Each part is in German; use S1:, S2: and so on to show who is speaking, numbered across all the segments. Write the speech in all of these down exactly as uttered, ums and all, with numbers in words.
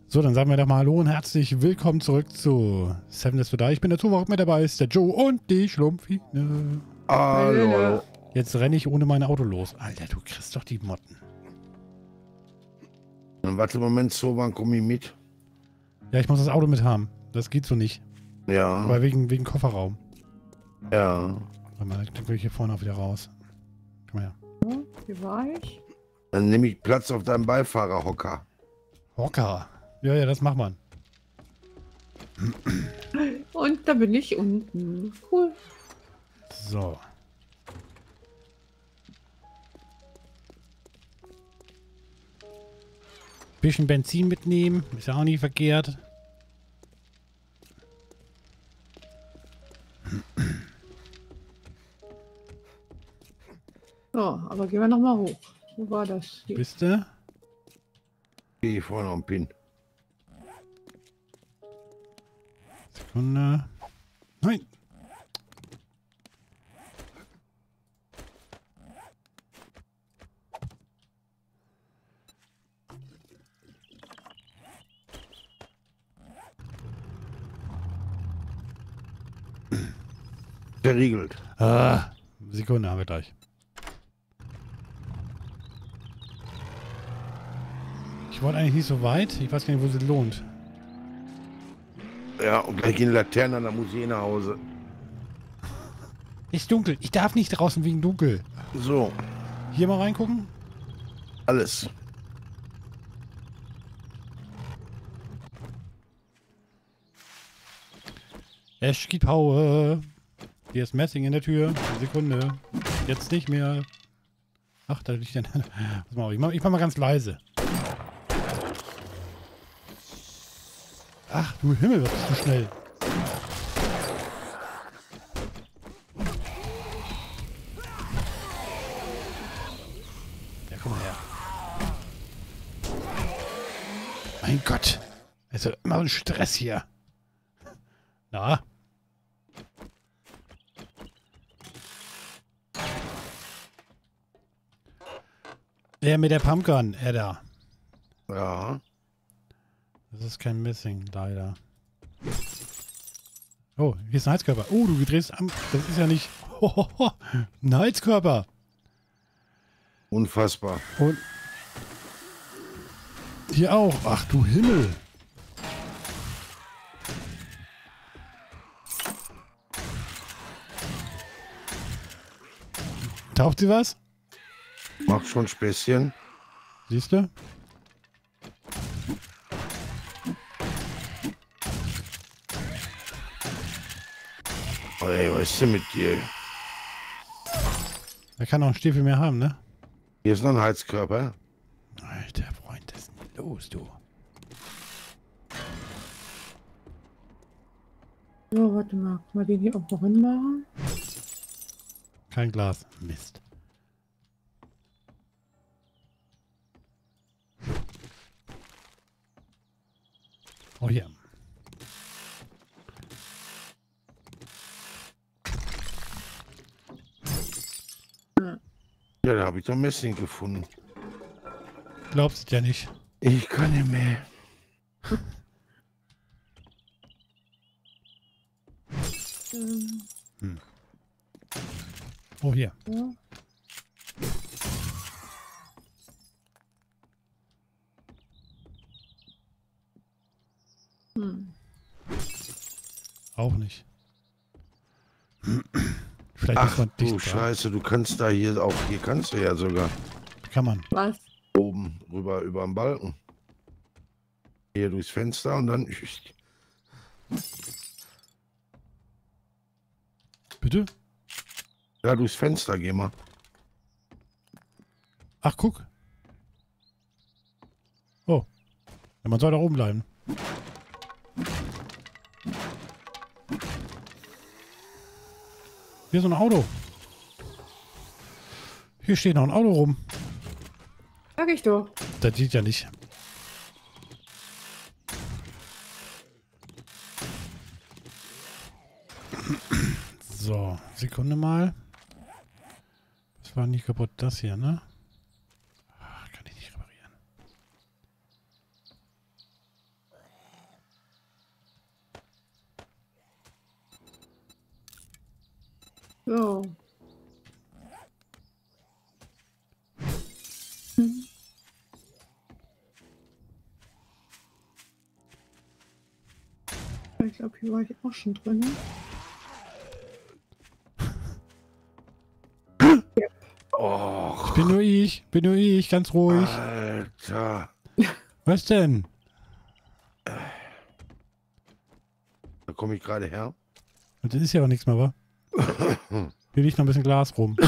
S1: So, dann sagen wir doch mal Hallo und herzlich willkommen zurück zu Seven Days to Die. Ich bin der Zuwachs, mit dabei ist der Joe und die Schlumpfi.
S2: Hallo.
S1: Jetzt renne ich ohne mein Auto los. Alter, du kriegst doch die Motten.
S2: Dann warte, Moment, so, wann komme ich mit?
S1: Ja, ich muss das Auto mit haben. Das geht so nicht.
S2: Ja.
S1: Aber wegen, wegen Kofferraum.
S2: Ja.
S1: Warte mal, dann will ich hier vorne auch wieder raus. Komm her.
S3: Hier war ich.
S2: Dann nehme ich Platz auf deinem Beifahrerhocker.
S1: Hocker. Ja, ja, das macht man.
S3: Und da bin ich unten. Cool.
S1: So. Bisschen Benzin mitnehmen. Ist ja auch nicht verkehrt.
S3: So, aber gehen wir noch mal hoch. Wo war das? Hier.
S1: Bist du?
S2: Gehe ich vorne am Pin.
S1: Sekunde. Nein.
S2: Verriegelt.
S1: Ah, Sekunde haben wir gleich. Ich wollte eigentlich nicht so weit. Ich weiß gar nicht, wo es lohnt.
S2: Ja, und gleich gehen Laternen, dann muss ich nach Hause.
S1: Ist dunkel. Ich darf nicht draußen wegen dunkel.
S2: So,
S1: Hier mal reingucken.
S2: alles.
S1: Es geht Power. Hier ist Messing in der Tür. Sekunde. Jetzt nicht mehr. Ach, da liegt ein... Pass mal auf, ich mach, ich mach mal ganz leise. Ach, du Himmel, was bist du schnell. Ja, komm mal her. Mein Gott. Also immer so ein Stress hier. Na? Der mit der Pumpgun, er da.
S2: Ja.
S1: Das ist kein Missing, leider. Oh, hier ist ein Heizkörper. Oh, du drehst am... Das ist ja nicht... Hohoho, ein Heizkörper.
S2: Unfassbar.
S1: Und... Hier auch. Ach du Himmel. Taucht sie was?
S2: Macht schon Späßchen.
S1: Siehst du?
S2: Ey, was ist denn mit dir?
S1: Er kann auch einen Stiefel mehr haben, ne?
S2: Hier ist noch ein Heizkörper.
S1: Alter Freund, was ist denn los, du?
S3: So, warte mal. Mal den hier auch noch hinmachen.
S1: Kein Glas. Mist. Oh, hier.
S2: Ja, da habe ich doch Messing gefunden.
S1: Glaubst du ja nicht.
S2: Ich kann nicht mehr.
S3: Ähm,
S1: Hm. Oh, hier.
S3: ja. Hm.
S1: Auch nicht. Vielleicht
S2: Ach
S1: ist man
S2: du
S1: dicht dran.
S2: Scheiße, du kannst da hier auch, hier kannst du ja sogar
S1: Kann man.
S3: Was?
S2: oben rüber über den Balken. Hier durchs Fenster und dann...
S1: Bitte?
S2: Ja, durchs Fenster geh mal.
S1: Ach, guck. Oh. Ja, man soll da oben bleiben. Hier ist so ein Auto. Hier steht noch ein Auto rum.
S3: Sag ich doch.
S1: Das sieht ja nicht. So, Sekunde mal. Das war nicht kaputt, das hier, ne? Ach, kann ich nicht reparieren.
S3: So. Hm. Ich glaube, hier war ich auch schon drin.
S2: Och,
S1: Bin nur ich, bin nur ich, ganz ruhig.
S2: Alter.
S1: Was denn?
S2: Da komme ich gerade her.
S1: Und das ist ja auch nichts mehr, wa? Hier liegt noch ein bisschen Glas rum.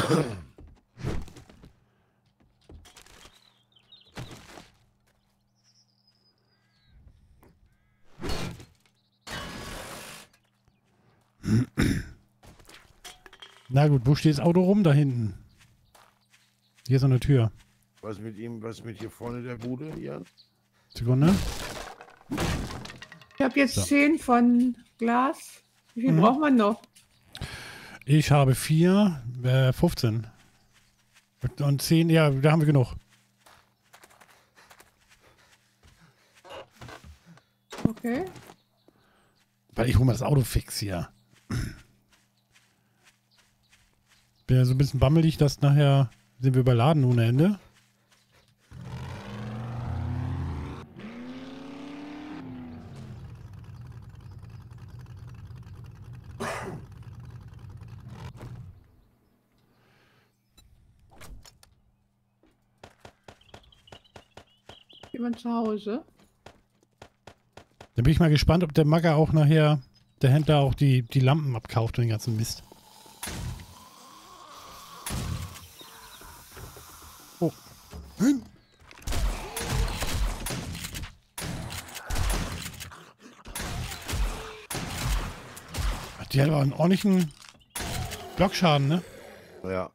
S1: Na gut, wo steht das Auto rum? Da hinten. Hier ist so eine Tür.
S2: Was mit ihm, was mit hier vorne der Bude, Jan?
S1: Sekunde.
S3: Ich habe jetzt
S1: So.
S3: zehn von Glas. Wie viel
S1: Mhm.
S3: braucht man noch?
S1: Ich habe vier, äh, fünfzehn. Und zehn, ja, da haben wir genug.
S3: Okay.
S1: Weil ich hole mal das Auto fix hier. Bin ja so ein bisschen bammelig, dass nachher sind wir überladen ohne Ende.
S3: Jemand zu Hause?
S1: Dann bin ich mal gespannt, ob der Magger auch nachher, der Händler auch die, die Lampen abkauft und den ganzen Mist. Oh. Hin. Die hat aber einen ordentlichen Blockschaden, ne?
S2: Ja.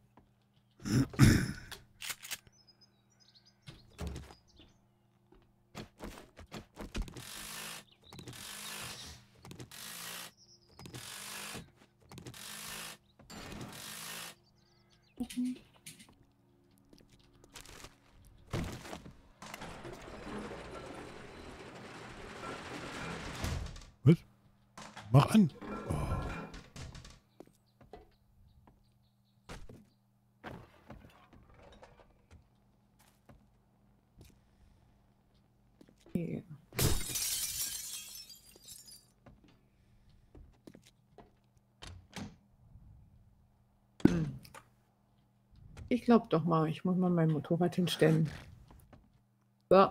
S1: Was? Mach an.
S3: Okay. Hm. Ich glaube doch mal, ich muss mal mein Motorrad hinstellen. So.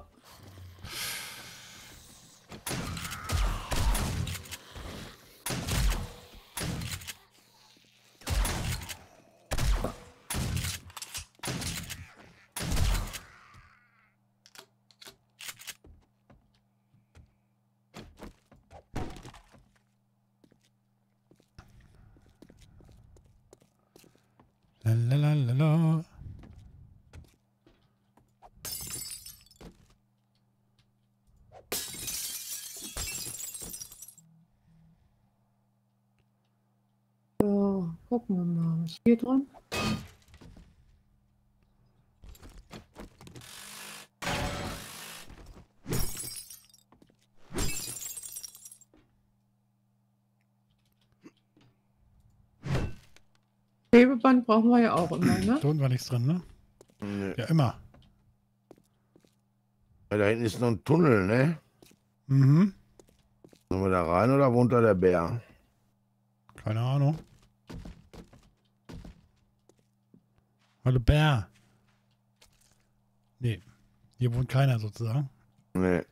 S1: Lalalala.
S3: So, gucken wir mal, was hier drin? Klebeband brauchen wir ja auch immer, ne?
S1: Da unten war nichts drin, ne?
S2: Nee.
S1: Ja, immer.
S2: Ja, da hinten ist noch ein Tunnel, ne?
S1: Mhm.
S2: Sollen wir da rein oder wohnt da der Bär?
S1: Keine Ahnung. Hallo Bär. Nee. Hier wohnt keiner sozusagen.
S2: Nee.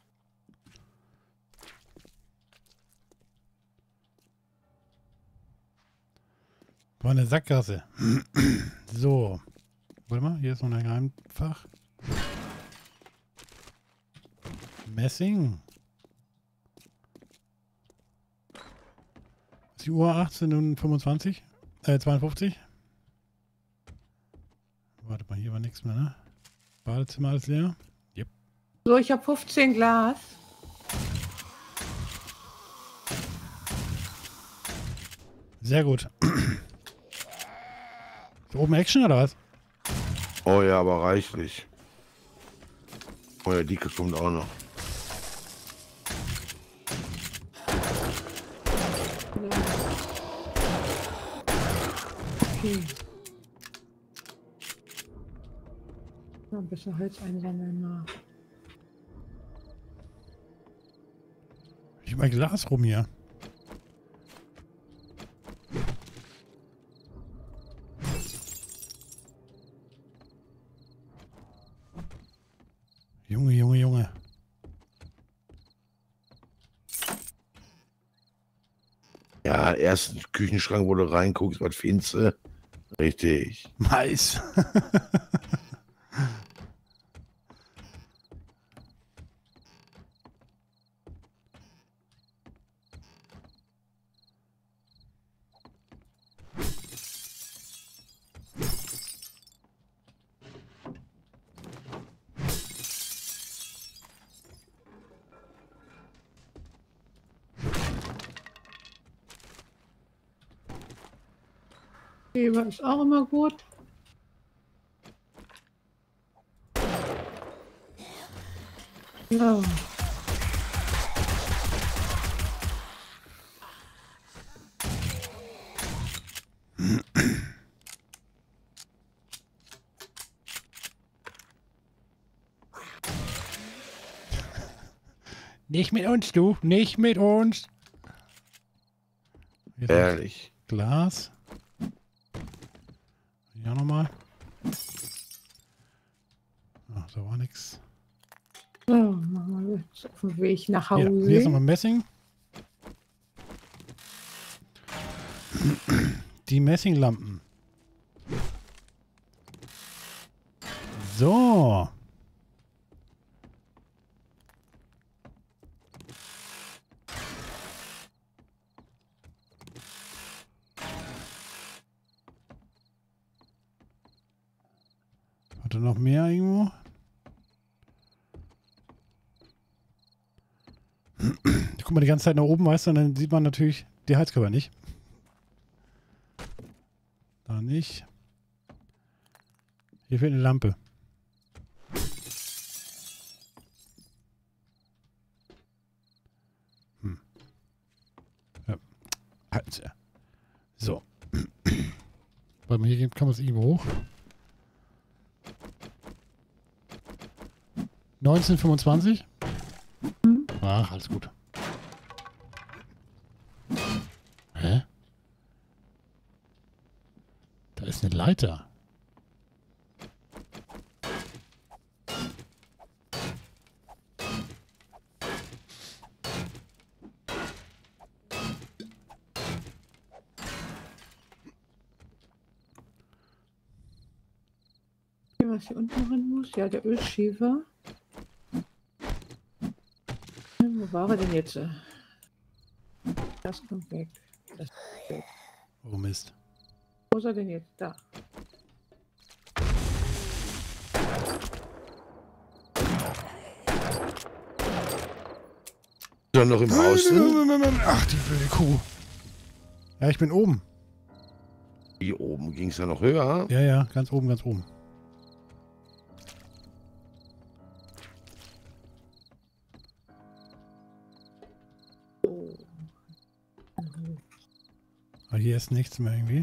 S1: War eine Sackgasse. So. Warte mal, hier ist noch ein Geheimfach. Messing. Ist die Uhr achtzehn und fünfundzwanzig? Äh, zweiundfünfzig? Warte mal, hier war nichts mehr, ne? Badezimmer alles leer. Yep.
S3: So, ich habe fünfzehn Glas.
S1: Sehr gut. Ist oben Action oder was?
S2: Oh ja, aber reichlich. Oh ja, Dicke kommt auch noch.
S3: Okay. Ja, ein bisschen Holz einsammeln nach.
S1: Ich mein Glas rum hier. Junge, Junge, Junge.
S2: Ja, erst im Küchenschrank, wo du reinguckst, was findest du? Richtig.
S1: Mais.
S3: Kleber ist auch immer gut. Ja.
S1: Nicht mit uns, du. Nicht mit uns. Jetzt
S2: Ehrlich.
S1: Glas. Ja, nochmal. Ach, da war nix.
S3: So, machen wir jetzt auf dem Weg nach Hause.
S1: Hier, hier ist nochmal Messing. Die Messinglampen. So. Hat er noch mehr irgendwo? Guck mal die ganze Zeit nach oben, weißt du, und dann sieht man natürlich die Heizkörper nicht. Da nicht. Hier fehlt eine Lampe. Hm. Ja. Halt. So. Warte mal, hier kann man es irgendwo hoch. neunzehnhundertfünfundzwanzig?
S3: Hm?
S1: Ach, alles gut. Hä? Da ist eine Leiter.
S3: Was hier unten rein muss? Ja, der Ölschiefer. Wo war er denn jetzt? Das kommt weg. Das kommt weg.
S1: Oh Mist.
S3: Wo ist er denn jetzt? Da.
S2: Dann noch im Haus sind?
S1: Ach, die blöde Kuh. Ja, ich bin oben.
S2: Hier oben ging es ja noch höher.
S1: Ja, ja, ganz oben, ganz oben. Aber hier ist nichts mehr irgendwie.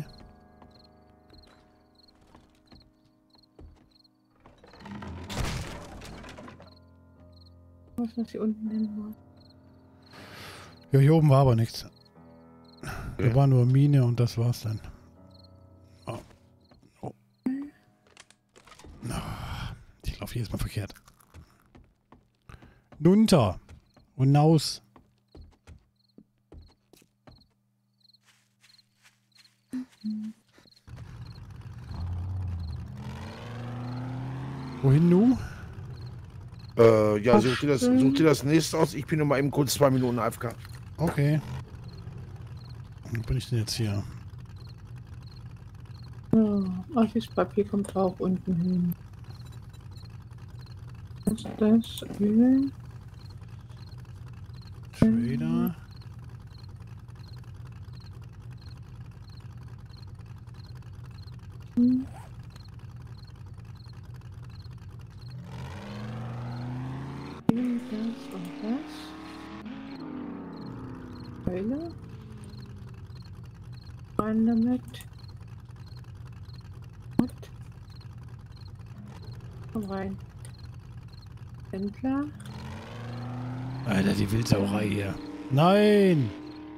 S3: Was ist hier unten denn?
S1: Ja, hier oben war aber nichts. Da
S2: Ja.
S1: war nur Mine und das war's dann. Oh. Oh. Ah, ich laufe jedes Mal verkehrt. Nunter und naus. Wohin nu?
S2: Äh, ja, such dir, das, such dir das nächste aus. Ich bin nur mal eben kurz zwei Minuten A F K.
S1: Okay. Wo bin ich denn jetzt hier?
S3: Ja, ach, das Papier kommt auch unten hin. Was ist das? Öl?
S1: Trader.
S3: Hm. Das und das. Öle. Rein damit. Komm rein. Händler.
S1: Alter, die Wildsauerei hier. Nein!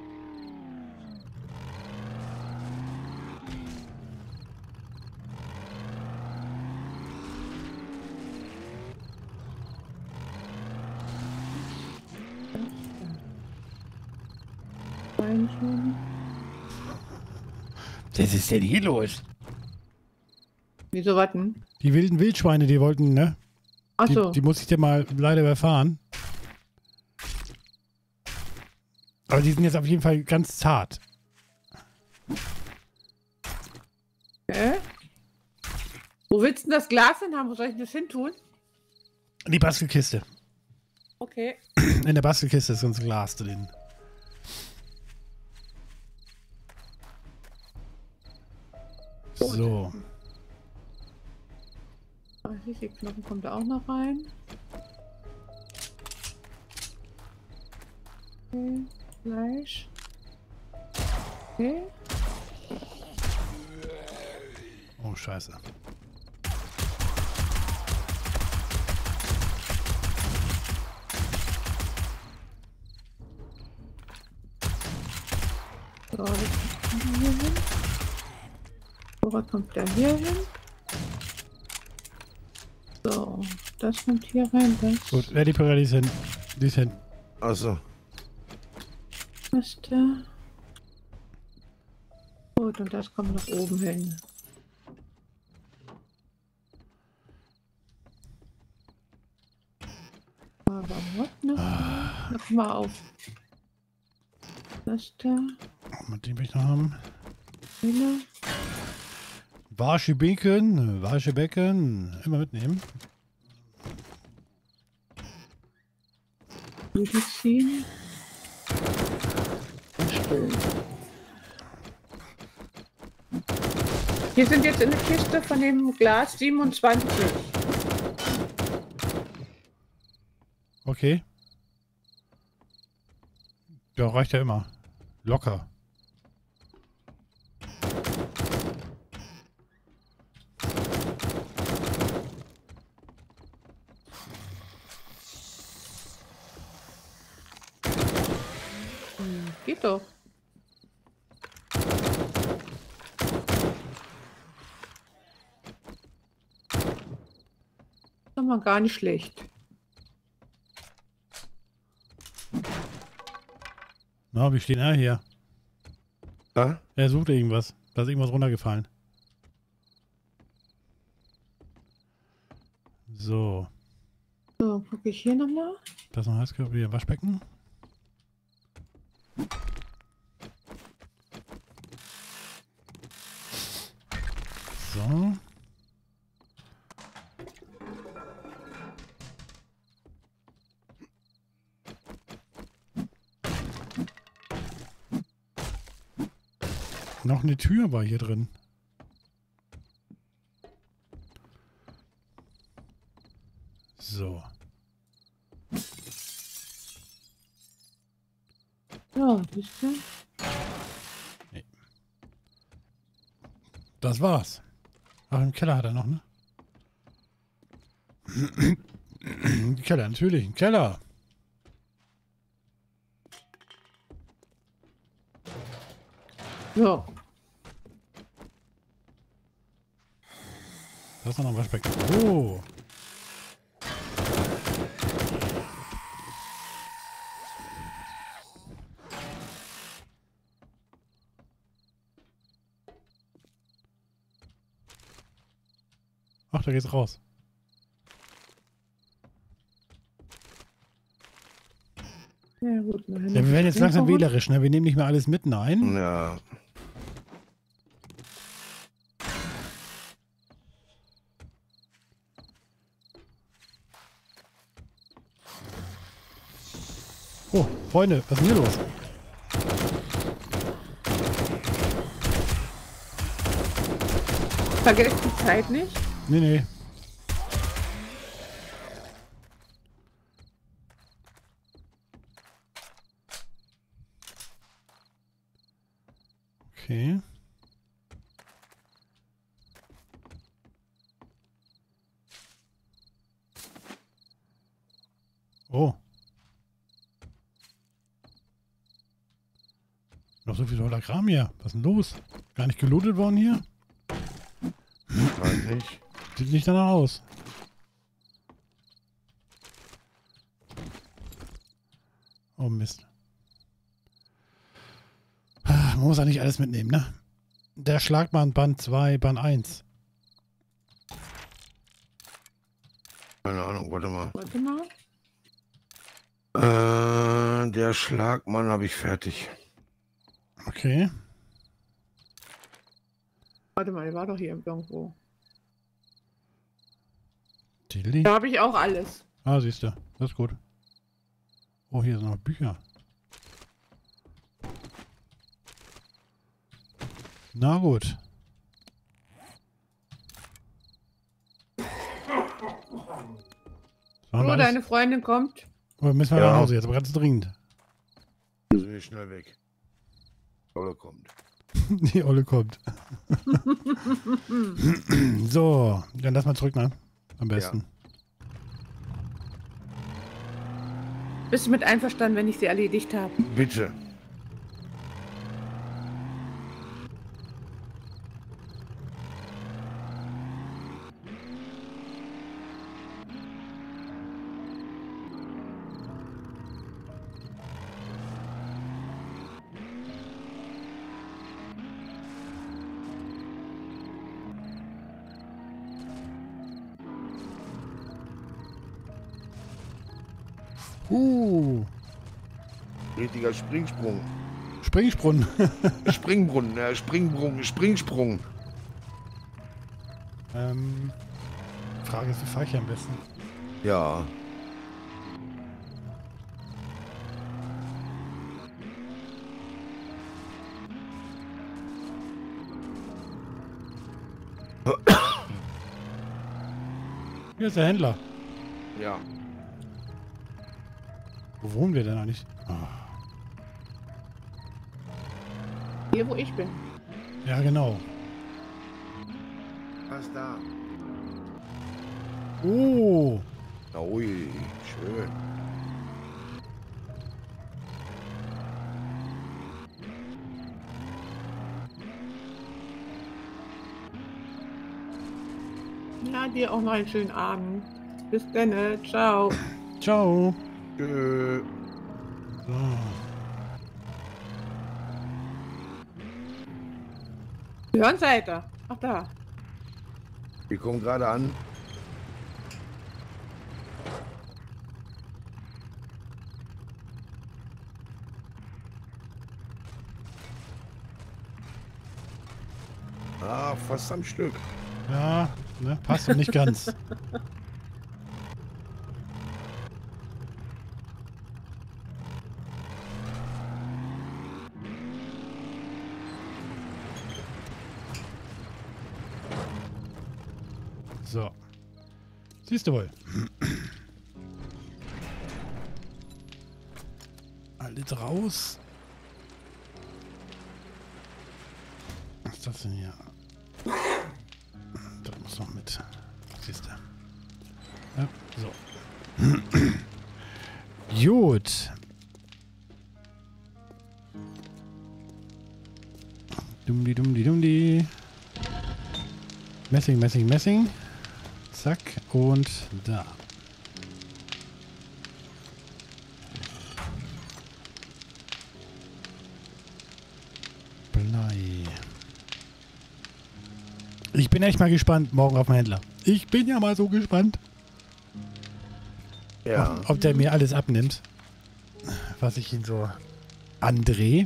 S3: Beinchen.
S1: Was ist denn hier los?
S3: Wieso warten?
S1: Die wilden Wildschweine, die wollten, ne? Die,
S3: Achso.
S1: die muss ich dir mal leider überfahren. Aber die sind jetzt auf jeden Fall ganz zart.
S3: Hä? Wo willst du denn das Glas hin haben? Wo soll ich das hin tun?
S1: In die Bastelkiste.
S3: Okay.
S1: In der Bastelkiste ist unser Glas drin. So.
S3: Ah, die Knochen kommt da auch noch rein. Okay. Fleisch. Okay.
S1: Oh, scheiße.
S3: So, das kommt hier hin. Dora kommt da hier hin. So, das kommt hier rein. Das,
S1: Gut, wer die Pirelli ist hin? Die ist hin.
S2: Achso.
S3: das da. Gut, und das kommt nach oben hin. Aber was noch?
S1: Ah.
S3: Noch mal auf. Das da.
S1: Mit dem will ich noch haben.
S3: Hille.
S1: Waschebecken, Waschebecken. Immer mitnehmen.
S3: Medizin. Stillen. Wir sind jetzt in der Kiste von dem Glas siebenundzwanzig.
S1: Okay. Ja, reicht ja immer. Locker.
S3: Hm, geht doch. Das ist mal gar nicht schlecht.
S1: Na, wie steht er hier?
S2: Ja?
S1: Er sucht irgendwas. Da ist irgendwas runtergefallen. So.
S3: So, gucke ich hier nochmal.
S1: Das noch heißt wieder Waschbecken. So. Noch eine Tür war hier drin. So.
S3: Ja, siehst du?
S1: Nee. Das war's. Ach, im Keller hat er noch, ne? Im Keller, natürlich. Im Keller.
S3: Ja.
S1: Da ist noch ein Waschbecken. Oh. Ach, da geht's raus.
S3: Ja, gut.
S1: Ja, wir werden jetzt langsam wählerisch, ne? Wir nehmen nicht mehr alles mit, nein.
S2: Ja.
S1: Oh, Freunde, was ist denn hier los?
S3: Vergesst die Zeit nicht.
S1: Nee, nee. Okay. so viel toller Kram hier. Was ist denn los? Gar nicht gelootet worden hier?
S2: Weiß nicht.
S1: Sieht nicht danach aus. Oh Mist. Ah, man muss ja nicht alles mitnehmen, ne? Der Schlagmann Band zwei, Band eins.
S2: Keine Ahnung, warte mal.
S3: Warte mal.
S2: Äh, der Schlagmann habe ich fertig.
S1: Okay.
S3: Warte mal, der war doch hier irgendwo.
S1: Tilly.
S3: Da habe ich auch alles.
S1: Ah, siehst du. Das ist gut. Oh, hier sind noch Bücher. Na gut.
S3: So, oh, deine Freundin kommt.
S1: Oh, müssen wir
S2: Ja.
S1: nach Hause jetzt, aber ganz dringend.
S2: Wir sind hier schnell weg. Olle kommt.
S1: Die Olle kommt. So, dann lass mal zurück, ne? Am besten.
S3: Bist du mit einverstanden, wenn ich sie erledigt habe?
S2: Bitte.
S1: Uh,
S2: Richtiger Springsprung.
S1: Springsprung.
S2: Springbrunnen, ja, Springbrunnen, Springsprung.
S1: ähm, Frage ist, wie fahre ich am besten?
S2: Ja.
S1: Hier ist der Händler.
S2: Ja.
S1: Wo wohnen wir denn eigentlich? Ah.
S3: Hier, wo ich bin.
S1: Ja, genau.
S2: Was da?
S1: Oh,
S2: Ui, schön.
S3: Ja, dir auch noch einen schönen Abend. Bis dann. Ciao.
S1: ciao.
S2: Tschö.
S1: So.
S3: Hören seid ihr. Ach da.
S2: Wir kommen gerade an. Ah, fast am Stück.
S1: Ja, ne, passt nicht ganz. So. Siehst du wohl. Alles raus. Was ist das denn hier? Das muss noch mit. Siehst du. Ja, so. Gut. Dummdi, dummdi, dummdi. Messing, Messing, Messing. Zack. Und da. Blei. Ich bin echt mal gespannt morgen auf den Händler. Ich bin ja mal so gespannt,
S2: Ja.
S1: ob, ob der mir alles abnimmt, was ich ihn so andrehe.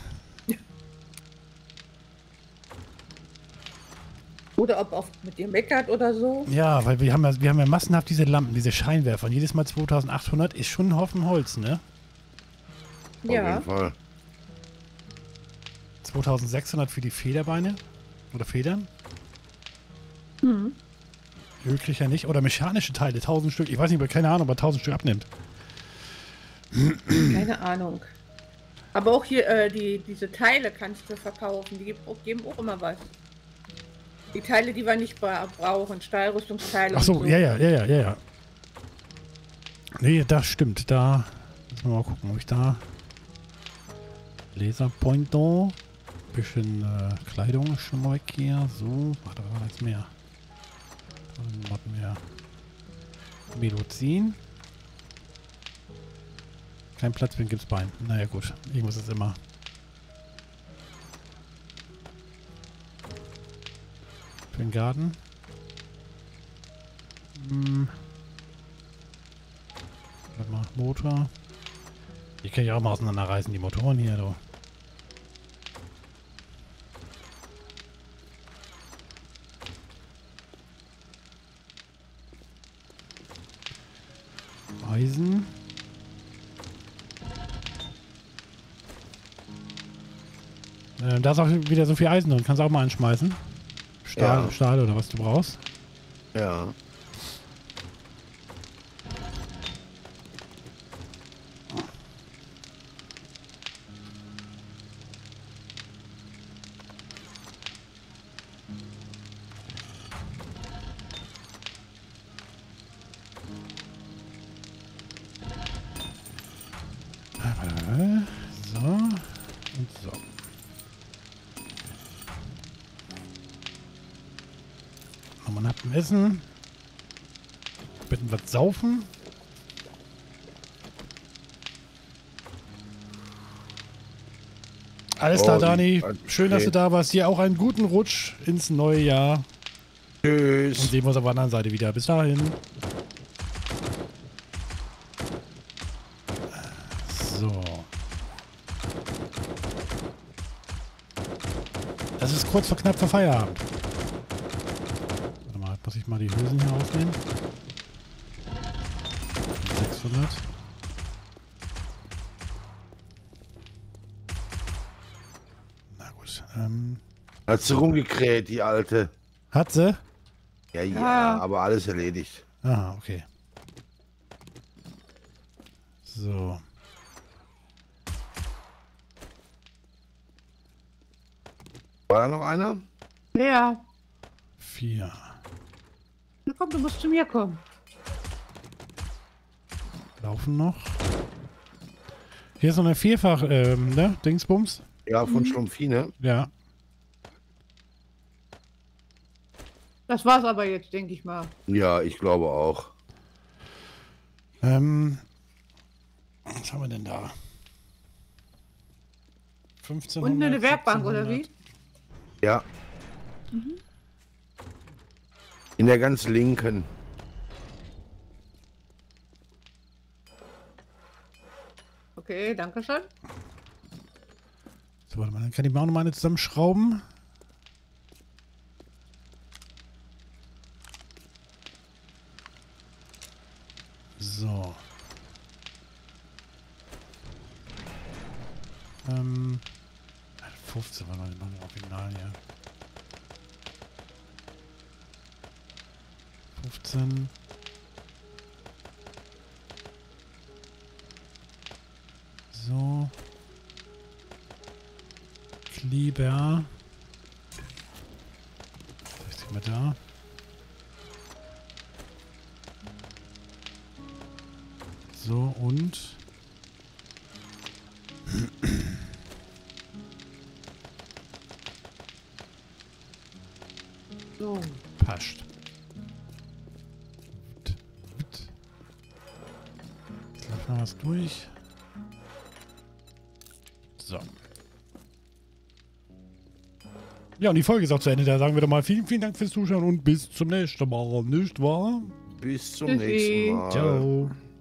S3: Oder ob oft mit dir meckert oder so.
S1: Ja, weil wir haben ja, wir haben ja massenhaft diese Lampen, diese Scheinwerfer. Und jedes Mal zweitausendachthundert ist schon ein Haufen Holz, ne?
S2: Auf
S3: Ja.
S2: jeden Fall.
S1: zweitausendsechshundert für die Federbeine. Oder Federn.
S3: Mhm.
S1: Wirklich ja nicht. Oder mechanische Teile, tausend Stück. Ich weiß nicht, aber keine Ahnung, ob er tausend Stück abnimmt.
S3: Keine Ahnung. Aber auch hier, äh, die, diese Teile kannst du verkaufen. Die geben auch, geben auch immer was. Die Teile, die wir nicht bra brauchen. Stahlrüstungsteile.
S1: Ach so,
S3: und so.
S1: ja, ja, ja, ja, ja, ja. Nee, das stimmt. Da müssen wir mal gucken, ob ich da... Laserpointer. Bisschen äh, Kleidung ist schon mal weg hier. So, warte, war jetzt mehr. Dann warten wir. Medizin. Kein Platz für ein Gipsbein. Naja gut, ich muss es immer. Für den Garten. Hm. Warte mal, Motor. Die kann ich auch mal auseinanderreißen, die Motoren hier, du. Eisen. Äh, da ist auch wieder so viel Eisen drin. Kannst du auch mal anschmeißen. Stahl,
S2: Ja.
S1: Stahl oder was du brauchst.
S2: Ja.
S1: Äh, So. Und so. Nochmal nach dem Essen. Bitten was saufen. Alles
S2: Oh,
S1: klar,
S2: die-
S1: Dani.
S2: ein
S1: Schön, dass du
S2: Spät.
S1: da warst. Dir auch einen guten Rutsch ins neue Jahr. Und
S2: Tschüss.
S1: sehen wir uns auf der anderen Seite wieder. Bis dahin. So. Das ist kurz vor knapp vor Feierabend. Warte mal, muss ich mal die Hülsen hier ausnehmen. sechshundert. Na gut. Ähm,
S2: Hat sie rumgekräht, die Alte.
S1: hat sie?
S2: Ja, ja,
S3: Ja.
S2: aber alles erledigt.
S1: Ah, okay. So.
S2: War da noch einer?
S3: Ja.
S1: Vier.
S3: Na komm, du musst zu mir kommen.
S1: Laufen noch. Hier ist noch eine Vierfach, ähm, ne? Dingsbums.
S2: Ja, von Schlumpfine.
S1: Ja.
S3: Das war's aber jetzt, denke ich mal.
S2: Ja, ich glaube auch.
S1: Ähm. Was haben wir denn da? fünfzehnhundert.
S3: Und eine Werkbank, oder wie?
S2: Ja. In der ganz linken.
S3: Okay, danke schön.
S1: So, warte mal, dann kann ich mir auch noch mal eine zusammenschrauben. So. Ähm. fünfzehn war noch nicht mal ein Original hier. fünfzehn. So. Kleber. Was ist mal da? So, und
S3: So.
S1: passt. Gut, gut. Jetzt läuft noch was durch. So. Ja, und die Folge ist auch zu Ende. Da sagen wir doch mal vielen, vielen Dank fürs Zuschauen und bis zum nächsten Mal. Nicht wahr?
S2: Bis zum
S3: Tschüssi.
S2: nächsten Mal.
S1: Ciao.